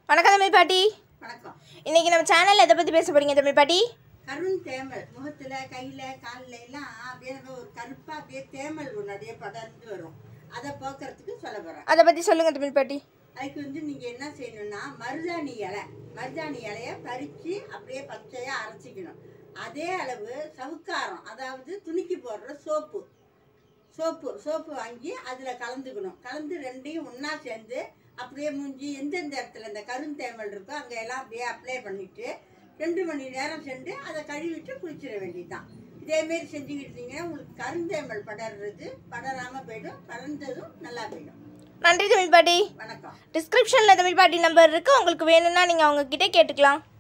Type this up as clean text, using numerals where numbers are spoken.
வணக்கம் தமிழ் பாட்டி. வணக்கம். இன்னைக்கு நம்ம சேனல்ல எதை பத்தி பேச போறீங்க தமிழ் பாட்டி? கருண் தேமல் முகத்துல கையில காலில் எல்லாம் அப்படியே ஒரு கருப்பா அப்படியே தேமல் ஒன்று அப்படியே படர்ந்து வரும். அதை போக்குறதுக்கு சொல்ல போறேன். அதை பத்தி சொல்லுங்க தமிழ் பாட்டி. அதுக்கு நீங்க என்ன செய்யணும்னா மருதாணி இலைய பறிச்சு அப்படியே பச்சையா அரைச்சிக்கணும். அதே அளவு சவுக்காரம், அதாவது துணிக்கு போடுற சோப்பு வாங்கி அதுல கலந்துக்கணும். கலந்து ரெண்டையும் ஒன்னா சேர்ந்து அப்படியே மூஞ்சி எந்தெந்த இடத்துல இந்த கருந்தேமல் இருக்கோ அங்கே எல்லாம் அப்படியே அப்ளை பண்ணிட்டு 2 மணி நேரம் சென்று அதை கழுவிட்டு குளிச்சிட வேண்டியதுதான். இதேமாரி செஞ்சுக்கிட்டீங்கன்னா உங்களுக்கு கருந்தேமல் படராமல் போயிடும், படர்ந்ததும் நல்லா போயிடும். நன்றி தமிழ் பாட்டி. வணக்கம். டிஸ்கிரிப்ஷன்ல தமிழ் பாட்டி நம்பர் இருக்கு, உங்களுக்கு வேணும்னா நீங்க அவங்க கிட்ட கேட்டுக்கலாம்.